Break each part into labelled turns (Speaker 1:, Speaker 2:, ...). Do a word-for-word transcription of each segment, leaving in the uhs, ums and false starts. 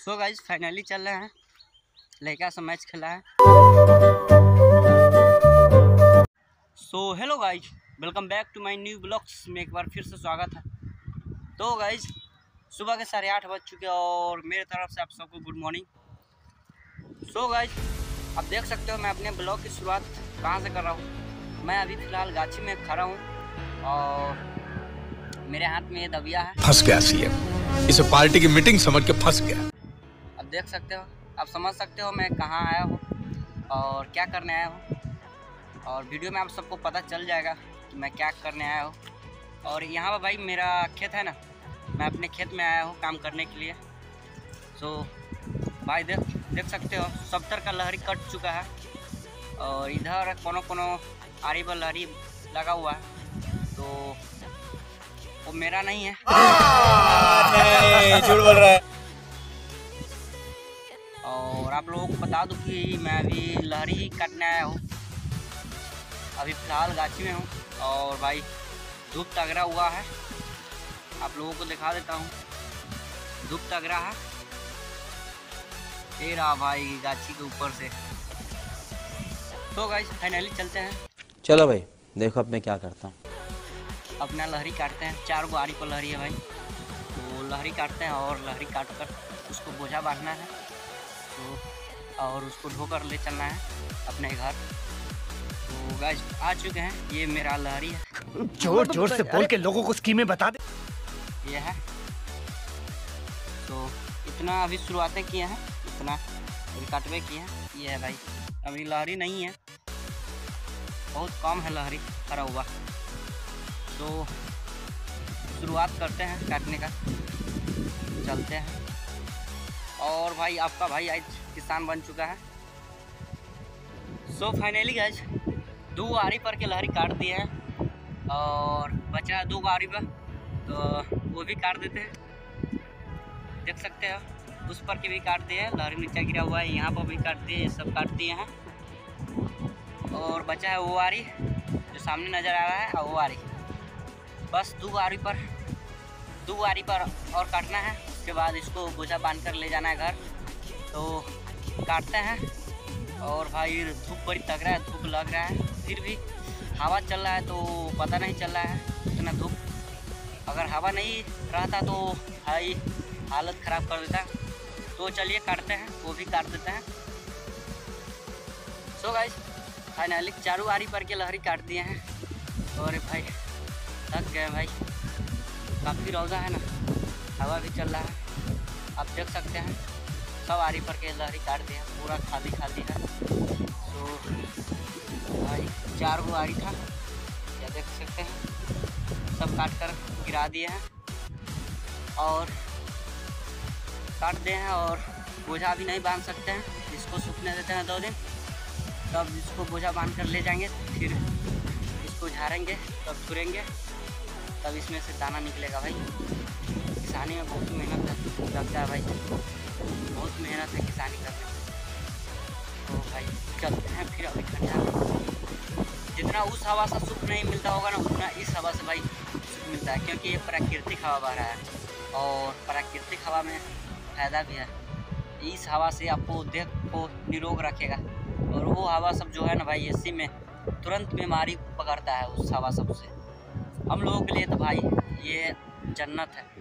Speaker 1: So guys finally चल रहे हैं, लड़का से मैच खेला है। So hello guys, welcome back to my new blogs में एक बार फिर से स्वागत है। तो गाइज सुबह के साढ़े आठ बज चुके हैं और मेरे तरफ से आप सबको गुड मॉर्निंग। सो गाइज आप देख सकते हो मैं अपने ब्लॉग की शुरुआत कहाँ से कर रहा हूँ। मैं अभी फ़िलहाल गाछी में खड़ा हूँ और मेरे हाथ में ये दबिया है।
Speaker 2: फंस गया सीएम, इसे पार्टी की मीटिंग समझ के फंस गया।
Speaker 1: अब देख सकते हो, आप समझ सकते हो मैं कहाँ आया हूँ और क्या करने आया हूँ, और वीडियो में आप सबको पता चल जाएगा कि मैं क्या करने आया हूँ। और यहाँ पर भाई मेरा खेत है ना, मैं अपने खेत में आया हूँ काम करने के लिए। सो भाई देख देख सकते हो सब्तर का लहरी कट चुका है और इधर कोनो कोनो आरी पर लहरी लगा हुआ है, तो वो मेरा नहीं है।
Speaker 2: नहीं, झूठ बोल रहा है।
Speaker 1: और आप लोगों को बता दूं कि मैं अभी लहरी ही काटने आया हूँ। अभी फिलहाल गाछी में हूँ और भाई धूप तगड़ा हुआ है, आप लोगों को दिखा देता हूँ। धूप तगड़ा है, ये रहा भाई गाछी के ऊपर से। तो गाइस फाइनली चलते हैं।
Speaker 3: चलो भाई देखो अब मैं क्या करता हूँ।
Speaker 1: अपना लहरी काटते हैं, चार गो आरी पर लहरी है भाई, तो लहरी काटते हैं और लहरी काट कर उसको बोझा बांधना है, तो और उसको ढोकर ले चलना है अपने घर। तो गाइस आ चुके हैं, ये मेरा लहरी है।
Speaker 2: जोर जोर से बोल के लोगों को स्कीमें बता दे।
Speaker 1: ये है, तो इतना अभी शुरुआतें किए हैं, इतना अभी काटवे किए हैं। ये है भाई, अभी लहरी नहीं है, बहुत कम है लहरी खड़ा हुआ। तो शुरुआत करते हैं काटने का, चलते हैं। और भाई आपका भाई आज किसान बन चुका है। सो फाइनली गाइस दो आरी पर के लहरी काट दिए हैं और बचा है दो आरी पर, तो वो भी काट देते हैं। देख सकते हो उस पर के भी काट दिए हैं, लहरी नीचे गिरा हुआ है, यहाँ पर भी काट दिए, सब काट दिए हैं। और बचा है वो आरी जो सामने नज़र आ रहा है, और वो आरी बस दो आरी पर दो आरी पर और काटना है। उसके बाद इसको बोझा बांध कर ले जाना है घर। तो काटते हैं और भाई धूप बड़ी तगड़ा है, धूप लग रहा है, फिर भी हवा चल रहा है तो पता नहीं चल रहा है इतना धूप। अगर हवा नहीं रहता तो भाई हालत ख़राब कर देता। तो चलिए काटते हैं, वो भी काट देते हैं। सो गाइस फाइनली चारों आरी पर के लहरी काट दिए हैं। और भाई थक गए भाई, काफ़ी रौदा है ना, हवा भी चल रहा है, आप देख सकते हैं। सब आरी पर के लहरी काट दिए, पूरा खाली खाली है। तो भाई चार गो आरी था, या देख सकते हैं, सब काट कर गिरा दिए हैं और काट दिए हैं। और बोझा भी नहीं बांध सकते हैं, इसको सूखने देते हैं दो दिन, तब इसको बोझा बांध कर ले जाएंगे, फिर इसको झाड़ेंगे, तब छुरेंगे, तब इसमें से दाना निकलेगा। भाई किसानी में बहुत मेहनत लगता है भाई, बहुत मेहनत है किसानी करने में। तो भाई चलते हैं फिर। अभी ठंडा, जितना उस हवा से सुख नहीं मिलता होगा ना, उतना इस हवा से भाई सुख मिलता है, क्योंकि ये प्राकृतिक हवा बह रहा है और प्राकृतिक हवा में फ़ायदा भी है। इस हवा से आपको देह को निरोग रखेगा, और वो हवा सब जो है ना भाई, एसी में तुरंत बीमारी पकड़ता है उस हवा सबसे। हम लोगों के लिए तो भाई ये जन्नत है।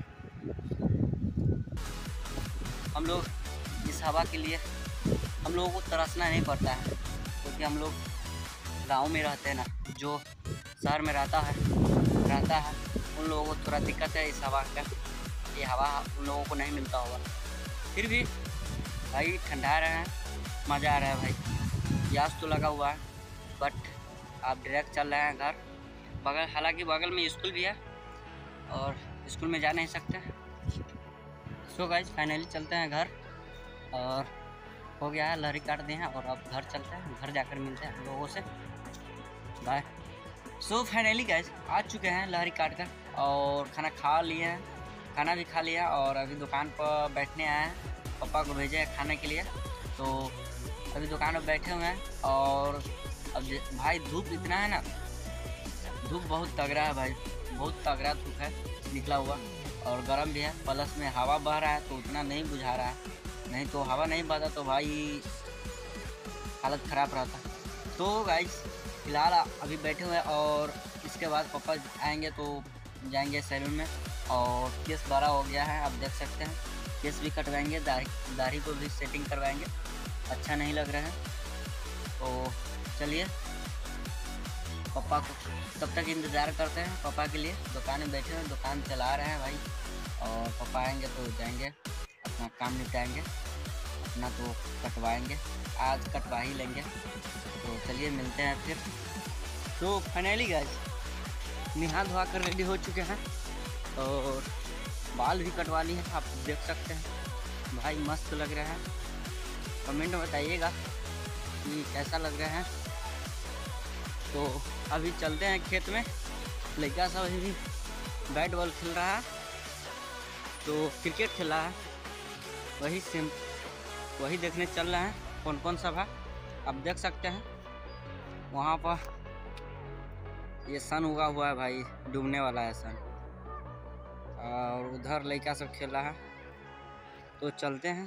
Speaker 1: हम लोग इस हवा के लिए हम लोगों को तरसना नहीं पड़ता है, क्योंकि हम लोग गांव में रहते हैं ना, जो शहर में रहता है रहता है उन लोगों को थोड़ा दिक्कत है इस हवा का। ये हवा उन लोगों को नहीं मिलता होगा, फिर भी भाई ठंडा रहे हैं, मज़ा आ रहा है भाई। प्यास तो लगा हुआ है, बट आप डायरेक्ट चल रहे हैं घर। बगल हालांकि बगल में स्कूल भी है और स्कूल में जा नहीं सकते। सो गाइस फाइनली चलते हैं घर, और हो गया है, लहरी काट दिए हैं और अब घर चलते हैं। घर जाकर मिलते हैं लोगों से, बाय। सो फाइनली गाइस आ चुके हैं लहरी काट कर, और खाना खा लिए हैं, खाना भी खा लिया, और अभी दुकान पर बैठने आए हैं। पापा को भेजे हैं खाने के लिए, तो अभी दुकान पर बैठे हुए हैं। और अब भाई धूप इतना है ना, धूप बहुत तगड़ा है भाई, बहुत तगड़ा धूप है निकला हुआ, और गर्म भी है, प्लस में हवा बह रहा है तो उतना नहीं बुझा रहा है। नहीं तो हवा नहीं बहता तो भाई हालत ख़राब रहता। तो गाइस फिलहाल अभी बैठे हुए हैं और इसके बाद पापा आएंगे तो जाएंगे सैलून में और केस बड़ा हो गया है, आप देख सकते हैं। केस भी कटवाएंगे, दाढ़ी दाढ़ी को भी सेटिंग करवाएंगे, अच्छा नहीं लग रहा है। तो चलिए पापा को तब तक इंतज़ार करते हैं पापा के लिए। दुकान में बैठे हैं, दुकान चला रहे हैं भाई, और पापा आएंगे तो जाएंगे अपना काम निपटाएंगे, अपना तो कटवाएंगे, आज कटवा ही लेंगे। तो चलिए मिलते हैं फिर। तो फाइनली गाइस नहा धोआ कर रेडी हो चुके हैं और बाल भी कटवा लिए हैं, आप देख सकते हैं भाई, मस्त लग रहा है। कमेंट में बताइएगा कि कैसा लग रहा है। तो अभी चलते हैं खेत में, लड़का सब अभी बैट बॉल खेल रहा है, तो क्रिकेट खेल रहा है, वही सेम वही देखने चल रहा है कौन कौन सा है। आप देख सकते हैं वहाँ पर ये सन उगा हुआ है भाई, डूबने वाला है सन, और उधर लड़का सब खेल रहा है। तो चलते हैं।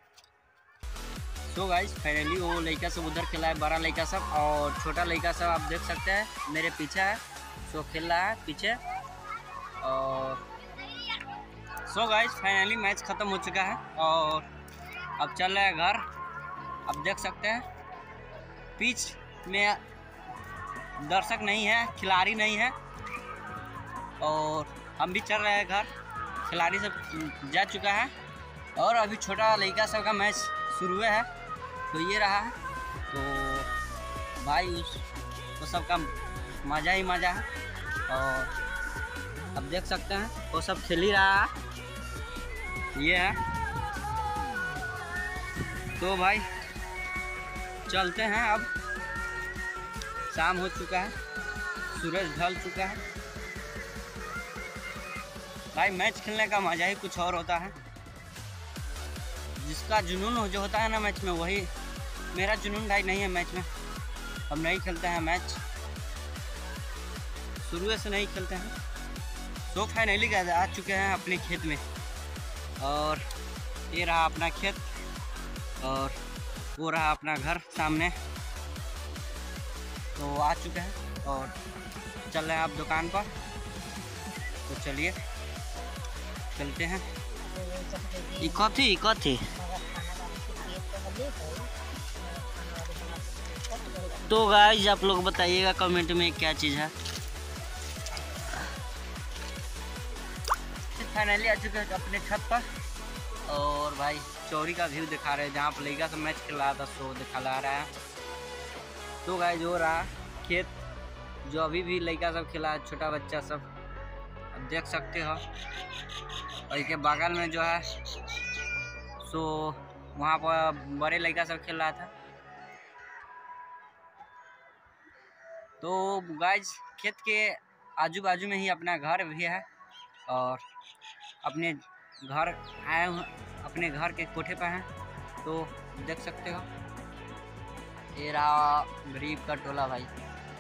Speaker 1: तो गाइस फाइनली वो लड़का सब उधर खेला है, बड़ा लड़का सब और छोटा लड़का सब आप देख सकते हैं मेरे पीछे है, सो खेल रहा है पीछे। और सो गाइस फाइनली मैच ख़त्म हो चुका है और अब चल रहा है घर। आप देख सकते हैं पिच में दर्शक नहीं है, खिलाड़ी नहीं है, और हम भी चल रहे हैं घर। खिलाड़ी सब जा चुका है और अभी छोटा लड़का सब का मैच शुरू है, तो ये रहा है। तो भाई उस वो सब का मज़ा ही मज़ा है, और अब देख सकते हैं वो सब खेल ही रहा है, ये है। तो भाई चलते हैं, अब शाम हो चुका है, सूरज ढल चुका है। भाई मैच खेलने का मज़ा ही कुछ और होता है, जिसका जुनून जो होता है ना मैच में, वही मेरा जुनून भाई नहीं है मैच में। हम नहीं खेलते हैं मैच, शुरू से नहीं खेलते हैं। तो फाइनली गए आ चुके हैं अपने खेत में, और ये रहा अपना खेत और वो रहा अपना घर सामने। तो आ चुके हैं और चल रहे हैं आप दुकान पर, तो चलिए चलते हैं। ई कथी कथी तो गाइस आप लोग बताइएगा कमेंट में क्या चीज़ है। फाइनली आ चुके हैं अपने छत पर, और भाई चौरी का व्यू दिखा रहे हैं, जहाँ पर लड़का सब मैच खेल रहा था सो दिखा ला रहा है। तो गाइस जो रहा खेत, जो अभी भी लड़का सब खेला है, छोटा बच्चा सब अब देख सकते हो। और इसके बगल में जो है सो वहाँ पर बड़े लड़का सब खेल रहा था। तो गाइस खेत के आजू बाजू में ही अपना घर भी है, और अपने घर आए हुए अपने घर के कोठे पर हैं, तो देख सकते हो। ये रहा गरीब का टोला भाई,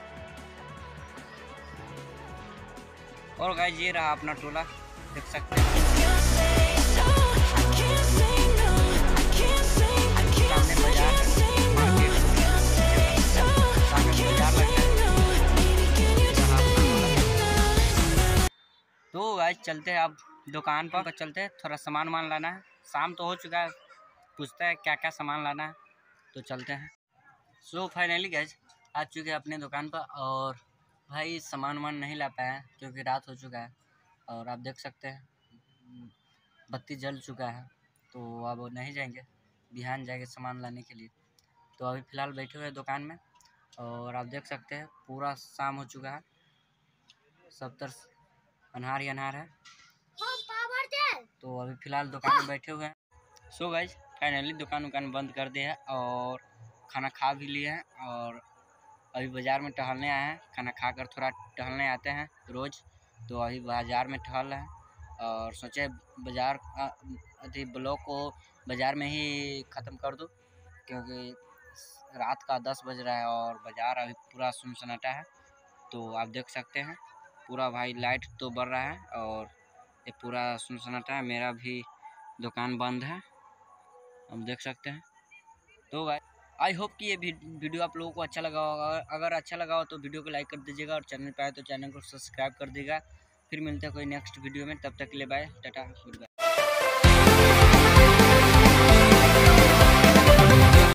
Speaker 1: और गाइस ये रहा अपना टोला, देख सकते हैं। सामने बाजार है, मार्केट, सामने बाजार लगता है। तो गाइस चलते हैं अब दुकान पर चलते हैं, थोड़ा सामान मान लाना है। शाम तो हो चुका है, पूछता है क्या क्या सामान लाना है, तो चलते हैं। सो फाइनली गाइस आ चुके हैं अपने दुकान पर, और भाई सामान वामान नहीं ला पाए क्योंकि रात हो चुका है, और आप देख सकते हैं बत्ती जल चुका है, तो अब नहीं जाएंगे, बिहान जाएंगे सामान लाने के लिए। तो अभी फ़िलहाल बैठे हुए दुकान में, और आप देख सकते हैं पूरा शाम हो चुका है, सब तरफ अनहार ही अनहार है। तो अभी फ़िलहाल दुकान में बैठे हुए हैं। सो गाइस फाइनली दुकान उकान बंद कर दिया है और खाना खा भी लिए हैं, और अभी बाज़ार में टहलने आए हैं। खाना खाकर थोड़ा टहलने आते हैं रोज़, तो अभी बाज़ार में टहल रहे हैं, और सोचे बाज़ार अभी ब्लॉग को बाज़ार में ही ख़त्म कर दूँ, क्योंकि रात का दस बज रहा है और बाज़ार अभी पूरा सुनसनाटा है। तो आप देख सकते हैं पूरा भाई लाइट तो बढ़ रहा है और ये पूरा सुनसनाटा है। मेरा भी दुकान बंद है, हम देख सकते हैं। तो भाई आई होप कि ये वीडियो आप लोगों को अच्छा लगा होगा। अगर अच्छा लगा हो तो वीडियो को लाइक कर दीजिएगा और चैनल पे आए तो चैनल को सब्सक्राइब कर दीजिएगा। फिर मिलते हैं कोई नेक्स्ट वीडियो में, तब तक के लिए बाय, टाटा, गुड बाय।